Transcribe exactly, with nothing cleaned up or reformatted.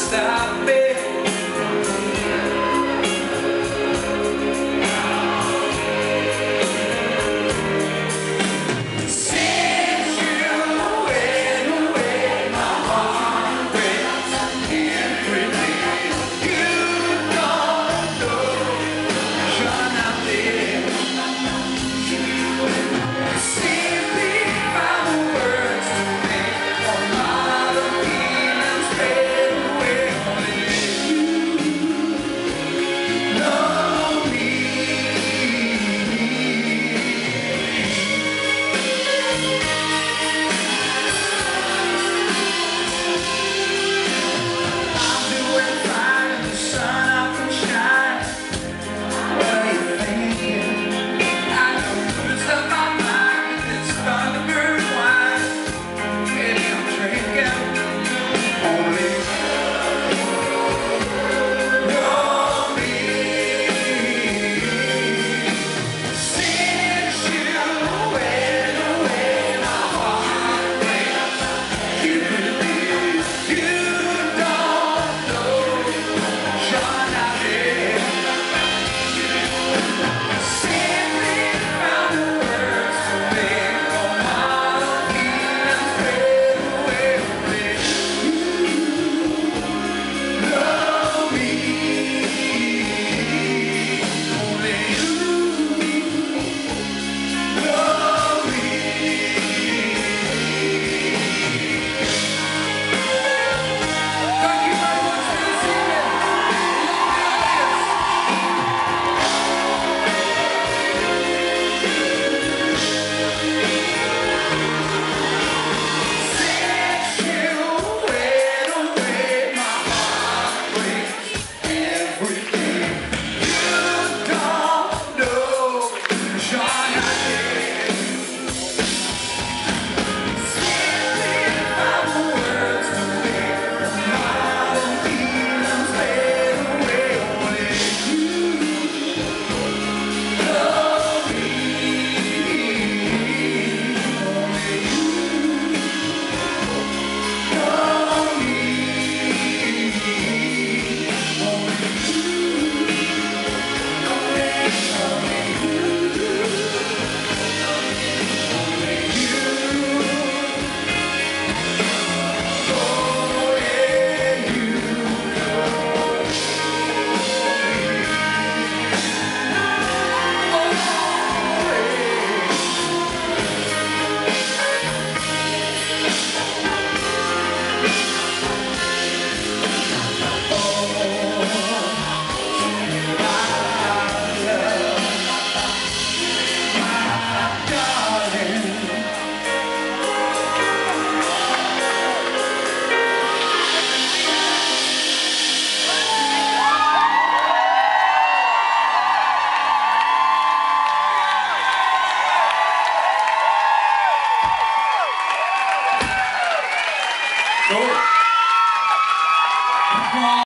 stop me. Since you went away, my heart breaks every day. You don't know, you're not there. Simply found the words to make a lot of feelings fade away. Only you know me. I'm doing fine, the sun up and shine. What are you thinking? I know you stuck my mind. It's Thunderbird wine. Maybe I'm drinking. Only know me. Since you went away, my heart breaks. You believe you don't know, you're not there. Simply found the words to make a lot of feelings fade away. Only you know me. Only you know me. Thank you very much for this evening. Since you went away, my heart breaks every day. You don't know, you're not there. Simply found the words to make a lot of feelings fade away. Only you know me. Only you know me. Cool.